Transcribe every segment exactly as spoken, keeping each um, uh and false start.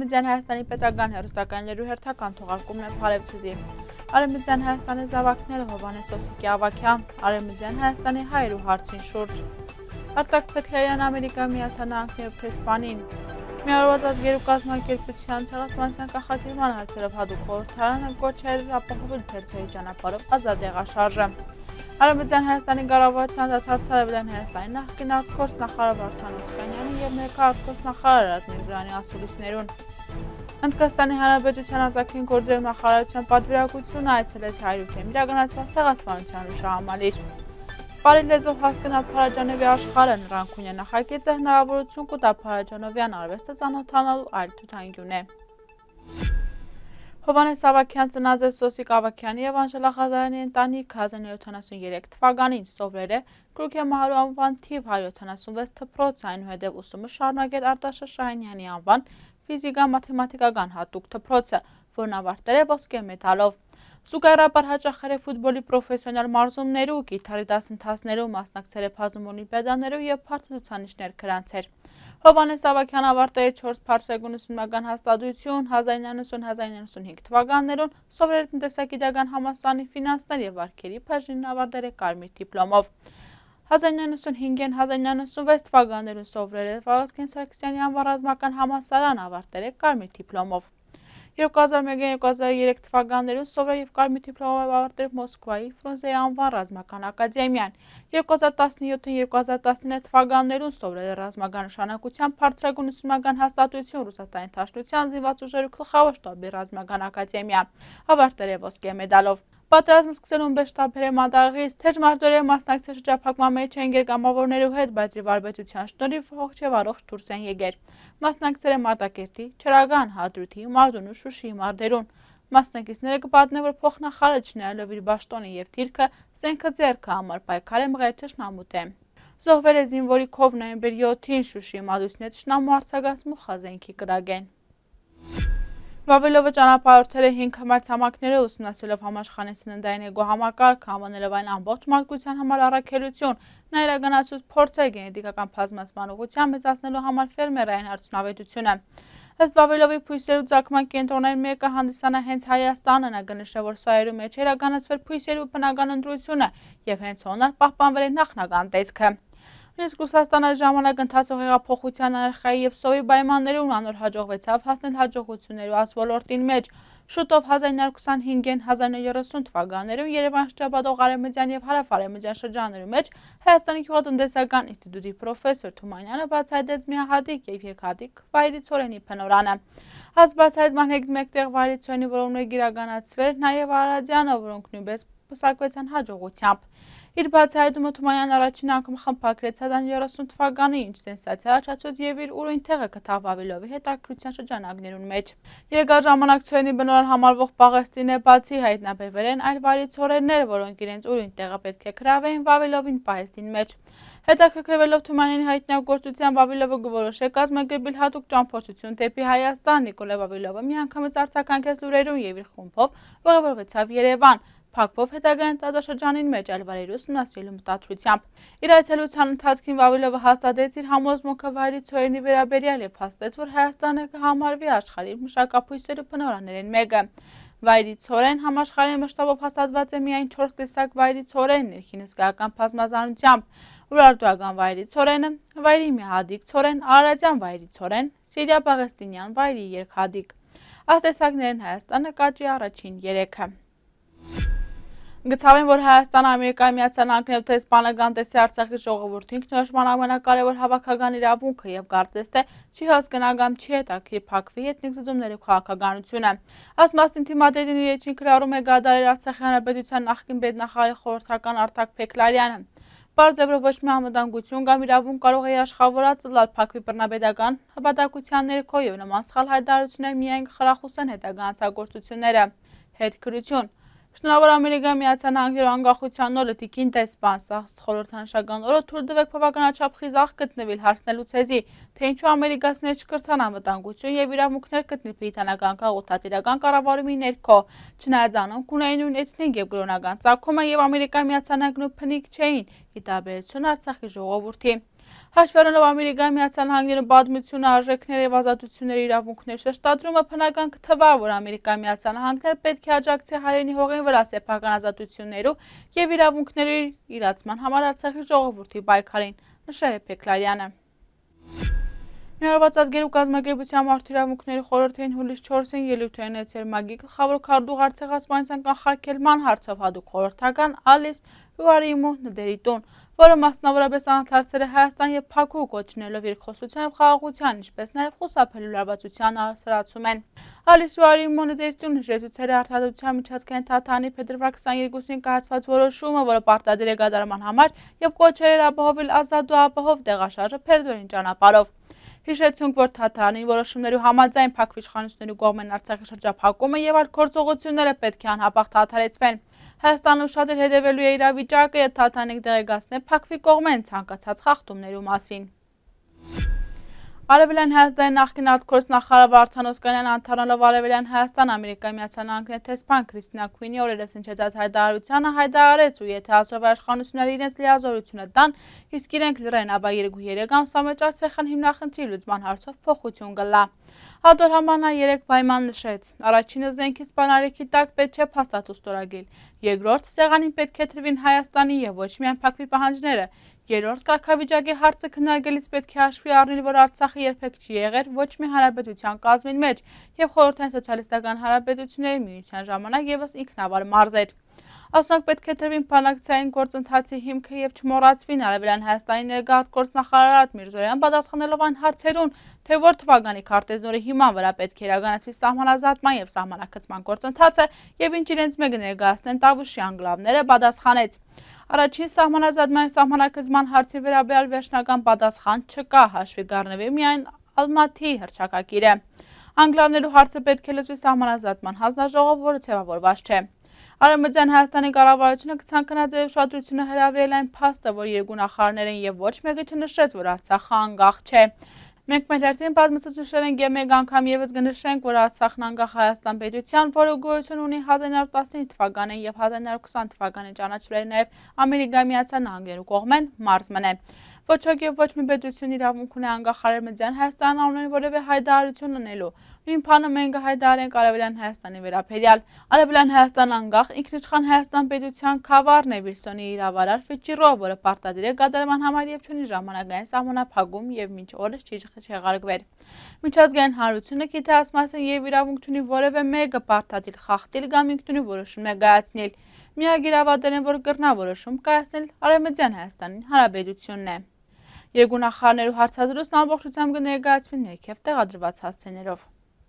Արևմտյան Հայաստանի պետական հեռուստականներու հերթական թողարկումն է Փարեվցիզի։ Արևմտյան Հայաստանի զավակները Հովհաննես Օսիկի Ավագյան, Արևմտյան Հայաստանի հայերու հարցին շուրջ։ Արտակ Փեքլարյան Ամերիկայի Միացյալ Նահանգներով Թեսպանին։ Միավորված գերու կազմակերպության ցեղասպանության կանխարգելման հարցերով հատուկ խորհրդարանը կոչել ապահովել Փերձեի ճանապարհով ազատ եղաշարժը։ Արևմտյան Հայաստանի կառավարության դատարկ Արևելյան Հայաստանի նախկին արտգործ նախարար Վարդան Օսկանյանի և ներկա արտգործ նախարար Արարատ Միրզոյանի ասուլիսներուն։ Հնդկաստանի Հանրապետության արտաքին գործերի նախարարության պատվիրակությունը այցելեց Հայրուքեմ իրականացված ցեղասպանության հուշահամալիր։ Բարի լեզվով հասկանալ Փարաջանովի աշխարհը Նռանկունյա նախագիծը հնարավորություն կտա Փարաջանովյան արվեստը ծանոթանալու այլ թութանկյուն է։ Հովհաննես Ավագյան ծնած է Սոսիկ Ավագյանի և Անժելա Ղազարյանի ընտանիքը հազար ինը հարյուր յոթանասուներեք թվականին սովորել է Գրուգե Մահարու անվան թիվ հարյուր յոթանասունվեց դպրոց, այնուհետև ուսումը շարունակել Արտաշես Շահինյանի անվան ֆիզիկա-մաթեմատիկական հատուկ դպրոցը, որն ավարտել է ոսկե մեդալով։ Զուգահեռաբար հաճախել է ֆուտբոլի պրոֆեսիոնալ մարզումներու, գիտարի դասընթացներու, մասնակցել է փազում օլիմպիադաներու և փարթցուցանիշներ գրանցել։ Հովհաննես Ավագյանը ավարտել է չորս փարսեգուն ուսումնական հաստատություն, հազար ինը հարյուր նવսուն հազար ինը հարյուր նվսունհինգ թվականներուն սովորել է տնտեսագիտական համալսարանի ֆինանսներ և վարքերի բաժինն ավարտել է կարմիր դիպլոմով։ հազար ինը հարյուր նվսունհինգ հազար ինը հարյուր նվսունվեց թվականներուն սովորել է Վաղարսկեն Սարգսյանի անվան ռազմական համալսարան, ավարտել է կարմիր դիպլոմով։ երկու հազար մեկ երկու հազար երեք թվականներուն սովորել և կարմիր դիպլոմով ավարտել Մոսկվայի Ֆրունզեի անվան ռազմական ակադեմիան։ երկու հազար տասնյոթ երկու հազար տասնինը թվականներուն սովորել է ռազմական նշանակության բարձրագույն ուսումնական հաստատություն Ռուսաստանի Դաշնության զինված ուժերու գլխավոր շտաբի ռազմական ակադեմիա, ավարտել է ոսկե մեդալով։ Պատերազմը սկսելուն պես շտաբերը մատաղից թեժ մարտերով մասնակցել շրջափակման մեջ են գերկամավորներու հետ, բայց իր վարպետության շնորհիվ ողջ և առողջ դուրս են եկել։ Մասնակցել է Մարտակերտի, Չրագան, Հադրութի, Մարդունու, Շուշիի մարտերուն։ Մասնակիցները կպատնեն, որ փոխնախարարը չնայելով իր բաշտոնը և դիրքը, զենքը ձեռքը համար պայքար է մղել թշնամու դեմ։ Զոհվել է զինվորի քով նոյեմբեր յոթին Շուշիի մատուցնի թշնամու արձագանք խազենքի կրագեն։ Վավիլովը ճանապարհորդել է հինգ համարձամաքները ուսումնասիրելով համաշխարհային սննդային էգո համակարգը, անվանելով այն ամբողջ մարդկության համար առաքելություն, նա իրականացուց փորձեր գենետիկական բազմացման ուղղությամբ մեծացնելու համար ֆերմերային արդյունավետությունը։ Ըստ Վավիլովի բույսերու ծագման կենտրոնների մեկը հանդիսանա հենց Հայաստանը, նա կնշել, որ սայերու մեջ իրականացվել բույսերու բնական ընտրությունը և հենց հոնար պահպանվել է նախնական տեսքը։ Նույնիսկ Ռուսաստանը ժամանակ ընթացող հեղափոխության անարխիայի և սովի պայմաններում անոր հաջողվեցավ հասնել հաջողություններու այս ոլորտին մեջ։ Շուտով հազար ինը հարյուր քսանհինգ հազար ինը հարյուր երեսուն թվականներում Երևան շրջապատող արևմտյան և հարավ-արևմտյան շրջաններու մեջ Հայաստանի գյուղատնտեսական ինստիտուտի պրոֆեսոր Թումանյանը բացահայտեց միահատիկ և երկհատիկ վայրի ցորենի բնօրանը։ Այս բացահայտման հետ մեկտեղ վայրի ցորենի որոններ իրականացվել նաև Արարատյանը, որոնք նույնպես պսակվեցան հաջողությամբ։ Իր բացահայտումը Թումանյանն առաջին անգամ խմբագրեց հազար ինը հարյուր երեսուն թվականին, ինչ սենսացիա առաջացրեց և իր ուրույն տեղը գտավ Վավիլովի հետաքրքրության շրջանակներուն մեջ։ Երկար ժամանակ ցորենի բնօրան համարվող Պաղեստինը բացի հայտնաբերվել են այլ վայրի ցորեններ, որոնք իրենց ուրույն տեղը պետք է գրավեին Վավիլովին պահեստին մեջ։ Հետաքրքրվելով Թումանյանի հայտնագործությամբ Վավիլովը գորոշել կազմակերպել հատուկ ճամփորդություն դեպի Հայաստան։ Նիկոլայ Վավիլովը միանգամից արձագանքեց լուրերուն և իր խումբով ուղևորվեցավ Երևան, փակվող հետագային տարածաշրջանին մեջ այլ վայրեր ուսումնասիրելու մտադրությամբ։ Իր այցելության ընթացքին Վավիլովը հաստատեց իր համոզմունքը վայրի ցորենի վերաբերյալ և փաստեց, որ Հայաստանը կհամարվի աշխարհի մշակաբույսերու բնօրրաներեն մեկը։ Վայրի ցորեն համաշխարհային մասշտաբով հաստատված է միայն չորս տեսակ վայրի ցորեն ներքին հսկայական բազմազանությամբ՝ ուրարտուական վայրի ցորենը, վայրի միահատիկ ցորեն, արարատյան վայրի ցորեն, սիրիա-պաղեստինյան վայրի երկհատիկ։ Այս տեսակներն Հայաստանը կաճի առաջին երեքը։ Գծավեն, որ Հայաստանը Ամերիկայի Միացյալ Նահանգներով Թեսպանական տեսի Արցախի ժողովրդին ինքնորոշման ամենակարևոր հավաքական իրավունքը և կարծես թե չի հասկանա կամ չի հետաքրքիր փակվի էթնիկ զդումների քաղաքականությունը։ Այս մասին թիմադեդին իր էջին գրառում է Գադարեր Արցախի Հանրապետության նախկին պետնախարարի խորհրդական Արտակ Փեքլարյանը։ Պարզ է, որ ոչ մի անվտանգություն կամ իրավունք կարող է աշխավորած լալ փակվի բռնապետական հպատակության ներքո և նման սխալ հայտարարություններ միայն կխրախուսեն հետագա հանցագործությունները։ Հետքրություն։ Շնորհավոր Ամերիկայի Միացյալ Նահանգներու անկախության օրը տիկին դեսպան խորհրդանշական օրը թույլ տվեք բավականաչափ խիզախ գտնվել հարցնելու ցեզի, թե ինչու ամերիկացիները չկրցան անվտանգություն և իրավունքներ գտնել բրիտանական քաղաքացիական կառավարումի ներքո, չնայած անոնք ունեին նույն էթնիկ և կրոնական ծագումը և Ամերիկայի Միացյալ Նահանգներու բնիկ չէին, ի տարբերություն Արցախի ժողովրդի։ Հաշվի առնելով Ամերիկայի Միացյալ Նահանգներում պատմությունը, արժեքները եւ ազատությունների իրավունքների շեշտադրումը բնական կթվա, որ Ամերիկայի Միացյալ Նահանգները պետք է աջակցի հայերենի հողին վրա սեփական ազատություններու եւ իրավունքների իրացման համար Արցախի ժողովրդի պայքարին, նշել է Փեքլարյանը։ Միավորված ազգերու կազմակերպության մարդու իրավունքների խորհրդին հուլիս չորսին ելույթ է ունեցել ՄԱԳ-ի գլխավոր քարտուղար Արցախասպանության կանխարգելման հարցով հատուկ խորհրդական Ալիս Ուարիմու Նդերի տուն, որը մասնավորապես անդրադարձել է Հայաստան եւ Փաքու կոչնելով երկխոսության եւ խաղաղության, ինչպես նաեւ խուսափելու լարվածության հասարացում են։ Ալիս Ուարիմու Նդերի տունը նշեցուցել է Արտադրության միջազգային թատրոնի փետրվար քսաներկուսին կայացված որոշումը, որը պարտադիր է կատարման համար եւ կոչել էր ապահովել ազատ ու ապահով տեղաշարժը Փերձորին ճանապարհով։ Հիշեցünk, որ թատրոնի որոշումներու համաձայն Փաքվի իշխանությունների կողմեն Արցախի շրջափակումը եւ այլ գործողությունները պետք է անհապաղ դադարեցվեն։ Հայաստանը ուշադիր հետևելու է իրավիճակը եւ թատրոնի դեղեկացնել Փաքվի կողմեն ցանկացած խախտումներու մասին։ Արևելյան Հայաստանի նախկին արտգործնախարար Վարդան Օսկանյանը անդառնալով Արևելյան Հայաստան Ամերիկայի Միացյալ Նահանգների տեսփան Քրիստինա Քուինի օրերս հնչեցած հայտարարությանը հայտարարեց ու եթե ասով իշխանությունները իրենց լիազորությունը տան, իսկ իրենք լռեն, ապա երկու երեք ամսվա մեջ Արցախյան հիմնախնդրի լուծման հարցով փոխություն կլա։ Հատոր համանա երեք պայման նշեց. Առաջինը զենքի սպանարիքի տակ պետք չէ փաստաթուղթ ստորագրել։ Երկրորդ սեղանին պետք է թրվին Հայաստանի եւ ոչ միայն Փաքվի պահանջները։ Երրորդ կարգավիճակի հարցը քննարկելիս պետք է հաշվի առնել, որ Արցախը երբեք չի եղել ոչ մի հանրապետության կազմին մեջ եւ խորհրդային սոցիալիստական հանրապետությունների միության ժամանակ եւս ինքնավար մարզ էր։ Ասոնք պետք է տրվին բանակցային գործընթացի հիմքը եւ չմոռացվին Արևելյան Հայաստանի ներկայ արտգործնախարար Արադ Միրզոյան պատասխանելով այն հարցերուն, թե որ թվականի քարտեզնորի հիման վրա պետք է իրականացվի սահմանազատման եւ սահմանակցման գործընթացը եւ ինչ իրենց մեկ ներկայացնեն Տավուշի անգլավները, պատասխանեց. Առաջին սահմանազատման սահմանակցման հարցի վերաբերյալ վերջնական պատասխան չկա, հաշվի կառնվի միայն Ալմաթի հռչակագիրը։ Անգլավներու հարցը պետք է լուծվի սահմանազատման հանձնաժողով, որը ձևավորված չէ։ Արևմտյան Հայաստանի կառավարությունը կցանկանա ձեր ուշադրությունը հրավիրել այն փաստը, որ երկու նախարարներն եւ ոչ մեկը չնշեց, որ Արցախը անկախ չէ։ Մենք մեր հերթին պատմածից նշել ենք եւ մեկ անգամ եւս կնշենք, որ Արցախն անկախ Հայաստան պետության, որը գոյություն ունի հազար նոյ հարյուր տասնինը թվականին եւ հազար նոյ հարյուր քսան թվականին ճանաչվել նաեւ Ամերիկայի Միացյալ Նահանգներու կողմեն մարզ մնե։ Ոչ ոք եւ ոչ մի պետություն իրավունք ունի անկախ Արևմտյան Հայաստան անունին որևէ հայտարարություն ունելու։ Նույն բանը մենք հայտարարենք Արևելյան Հայաստանի վերաբերյալ։ Արևելյան Հայաստան անկախ ինքնիշխան Հայաստան պետության քավառն է Վիլսոնի իրավարար Ֆիչիրով, որը պարտադիր է կատարման համար եւ չունի ժամանակային սահմանափակում եւ մինչ օրս չի չեղարկվել։ Միջազգային հանրությունը գիտահասմասն եւ իրավունք ունի որևէ մեկը պարտադիր խախտել կամ ինքնուրույն որոշում կայացնել։ Միակ իրավատերն, որ կրնա որոշում կայացնել Արևմտյան Հայաստանի Հանրապետությունն է։ Երկու նախարարներու հարցազրույցն ամբողջությամբ կներկայացվի ներքև տեղադրված հասցեներով։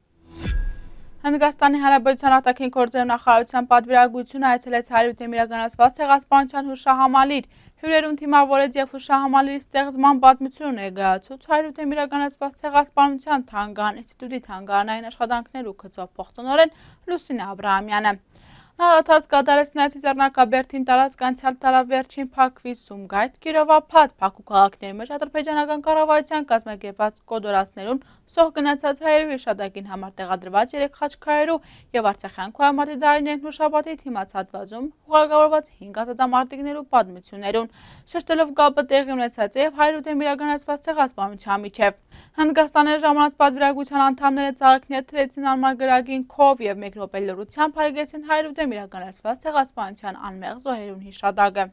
Հնդկաստանի Հանրապետության արտաքին գործերի նախարարության պատվիրակությունը այցելեց հարյուրին իրականացված ցեղասպանության հուշահամալիր, հյուրերուն թիմավորեց եւ հուշահամալիրի ստեղծման պատմությունը ներկայացուց հարյուրին իրականացված ցեղասպանության թանգարան ինստիտուտի թանգարանային աշխատանքներու գծով փոխտնօրեն Լուսինե Աբրահամյանը։ Նա հատած կատարեց նաև Ծիծեռնակաբերդին տարածք անցյալ տարավերջին Փաքվի, Սումգայիթ, Կիրովափաթ, Փաքու քաղաքների մեջ ադրբեջանական կառավարության կազմակերպած կոդորացներուն սող գնացած հայերու հիշատակին համար տեղադրված երեք խաչքարերու եւ Արցախյան քոյամարտի դարիներն հուշապատի թիմած հատվածում ուղղակավորված հինգ ազատամարտիկներու պատմություններուն, շեշտելով կապը տեղի ունեցած է եւ հարյուրին իրականացված ցեղասպանության միջև։ Հնդկաստանի ժամանած պատվիրակության անդամները ծաղիկներ թրեցին անմար գրագին քով եւ մեկ րոպե լռությամբ հարգեցին հարյուրին իրականացված ցեղասպանության անմեղ զոհերուն հիշատակը։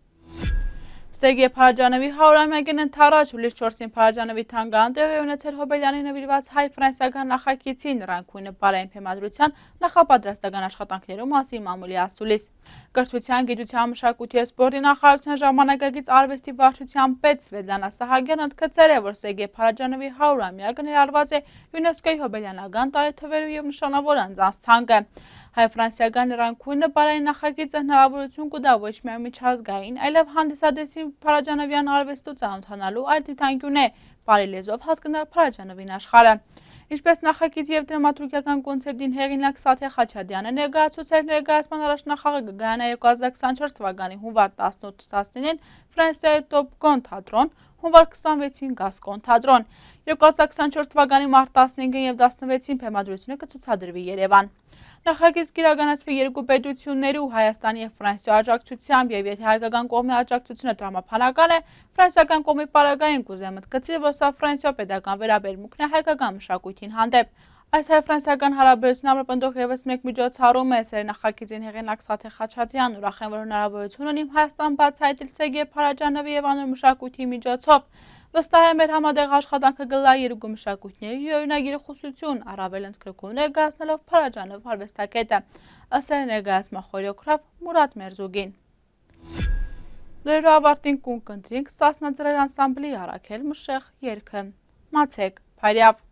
Սերգեյ Փարաջանովի հարյուրամյակին ընթառաջ հուլիս չորսին Փարաջանովի թանգարան տեղի ունեցել Հոբելյանի նվիրված հայ-ֆրանսիական նախագիծի նրան քույնը բարային փեմադրության նախապատրաստական աշխատանքներու մասին մամուլի ասուլիս։ Կրթության, գիտության, մշակույթի եւ սպորտի նախարարության ժամանակակից արվեստի վարչության պետ Սվետլանա Սահակյանն ընդգծել է, որ Սերգեյ Փարաջանովի հարյուրամյակը ներառված է ՅՈՒՆԵՍԿՕ-ի Հոբելյանական տարեթվերու եւ նշանավոր անձանց ցանկը։ Հայ-ֆրանսիական նրան քույնը բարային նախագիծը հնարավորություն կտա ոչ միայն միջազգային, այլև հանդիսադեսի Փարաջանովյան արվեստու ծանոթանալու այլ դիտանկյուն է, բարի լեզվով հասկանալ Փարաջանովին աշխարհը։ Ինչպես նախագիծի եւ դրամատուրգիական կոնցեպտին հեղինակ Սաթյա Խաչատյանը ներկայացուցել ներկայացման առաջնախաղը կգայանա երկու հազար քսաներորդ թվականի հունվար տասնութ տասնինին Ֆրանսիայի Տոպկոն թատրոն, հունվար քսանվեցին Գասկոն թատրոն։ երկու հազար քսաներորդ թվականի մարտ տասնհինգին եւ տասնվեցին փեմադրությունը կցուցադրվի Երևան։ Նախագիծ կիրականացվի երկու պետությունների ու Հայաստանի և Ֆրանսիայի աջակցությամբ, եւ եթե հայկական կողմի աջակցությունը տրամաբանական է, ֆրանսիական կողմի պարագային կուզեմտ գծի, որ սա Ֆրանսիա պետական վերաբերմունքն է հայկական մշակույթին հանդեպ։ Այս հայ-ֆրանսիական հարաբերությունն ամրապնդող ևս մեկ միջոցառում է նախագիծին հեղինակ Սաթե Խաչատրյանն ուրախ են, որ հնարավորություն ունի Հայաստան բացահայտել Սերգեյ Փարաջանովի եւ անոր մշակույթի միջոցով։ Վստահ է մեր համատեղ աշխատանքը կլա երկու մշակույթների յուրօրինակ երախուսություն, առավել ընդգրկում ներկայացնելով Փարաջանով արվեստագետը, ըստ ներկայացման խորհրդարան Մուրադ Մերզուգին։ Լուրերու ավարտին կուն կընտրինք Սասնա ձրեր անսամբլի Արաքել Մշեղ երգը։ Մացեք, Փարյավ։